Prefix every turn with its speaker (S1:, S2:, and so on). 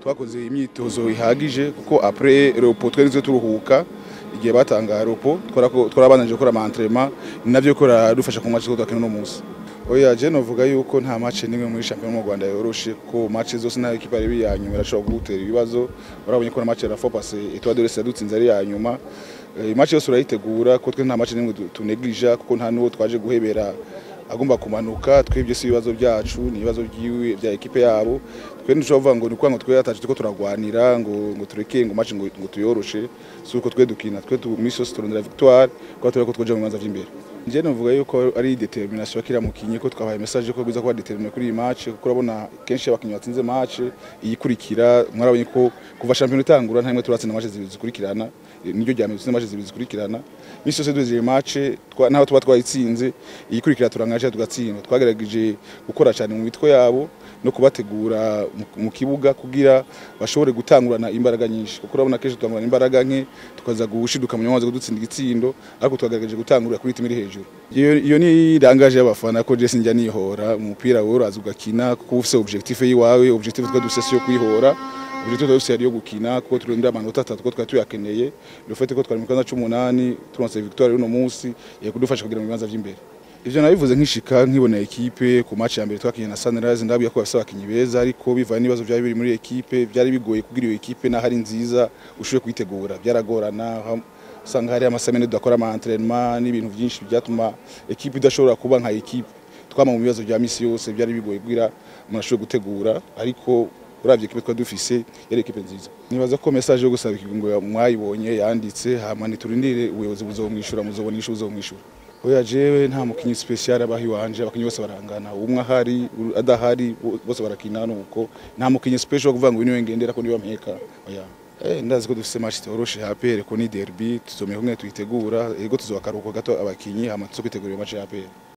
S1: twakoze imyitozo ihagije kuko après repos twarizo turuhuka igihe batanga repos twarabananje gukora entraînement navyo kora dufasha ku match twakina no munsi. Oya je novuga yuko nta match nimwe muri champion mu Rwanda yoroshe ko match zose na equipe ari yanyuma irashobora gutera ibibazo barabonye ko na match ya Fo Passé Etoile de l'Est dutsinze ari yanyuma match yose urayitegura ko twe nta match nimwe tuneglige kuko nta nuwo twaje guhebera agomba kumanuka twebye si ibibazo byacu ni ibibazo byiwe bya equipe yabo twe ndushobora ngo ni kwango twe yataje tuko turagwanira ngo tureke ngo match ngo tuyoroshe suko twe dukina twe miso turondera victoire ko tureko twoje mu manza vy'imbere. Je novuga yuko ari determination akira mukinyi ko twabaye message ko biza kuba determiner kuri iyi match kuko urabona kenshi abakinyi batsinze match iyikurikira mwarabonye ko kuva champion itangura nta imwe turatsinda match zikurikirana niryo ryame dutsinze match zikurikirana miso se deuxième match naho tuba twayitsinze iyikurikira turangaje tugatsinda twagerageje gukora cyane mu mitwe yabo no kubategura mu kibuga kugira bashobore gutangurana imbaraga nyinshi kuko urabona kenshi tutangurana imbaraga nke tukaza gushiduka mu nyamaze kudutsinda igitsindo ariko twagerageje gutangura kuri timiri hejuru. Iyo ni rangaje y'abafana ko je sinjya nihora umupira wo uraza ugakina kuko ufise objectif yiwawe objectif twa dufise yo kwihora objectif dufise yo gukina kuko turindira amanota 3 ko twayakeneye le fait ko twari mu kanza 18 turonse victoire uno munsi yakudufasha kugira mu bibanza vy'imbere. Ivyo nabivuze nkishika nkibona equipe ku match ya mbere twakinye na Sunrise ndabiye ko bafise abakinyi beza ariko bivaye nibazo byari biri muri equipe byari bigoye kugira iyo equipe na hari nziza ushoboye kwitegura byaragorana usanga hari amasemene dukora ama entraînement n'ibintu byinshi byatuma equipe idashobora kuba nka equipe twama mu bibazo bya misi yose byari bigoye kugira umuntu ashobore gutegura ariko uravye equipe twa dufise yari equipe nziza. Nibaza ko message yo gusaba ikigungo mwayibonye yanditse hama niturindire ubuyobozi buzomwishura muzobonisha buzomwishura. Oya jewe nta mukinyi special abahi wanje abakinyi bose barangana umwe ahari adahari bose barakina nuko nta mukinyi special kuvuga ngo niwe ngendera ko niwe mpeka. Oya ndazi ko dufise match toroshe APR ko ni derby tuzomeye kumwe tuyitegura ego tuzobakaruko gato abakinyi hama tuzo kwitegura match ya APR.